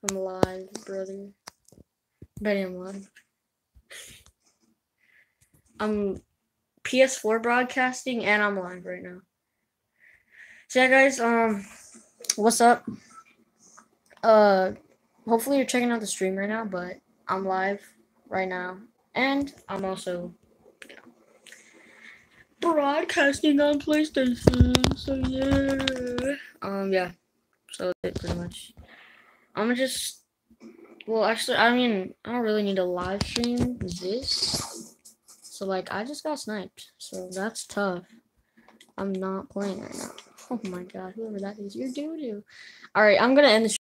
I'm live, brother. Betty, I'm live. I'm PS4 broadcasting and I'm live right now. So yeah, guys, what's up? Hopefully you're checking out the stream right now, but I'm live right now, and I'm also, broadcasting on PlayStation. So yeah. So that's it pretty much. I'm gonna just, well, actually, I mean, I don't really need to live stream this. So like, I just got sniped, so that's tough. I'm not playing right now. Oh my god, whoever that is, you're doo doo. All right, I'm gonna end the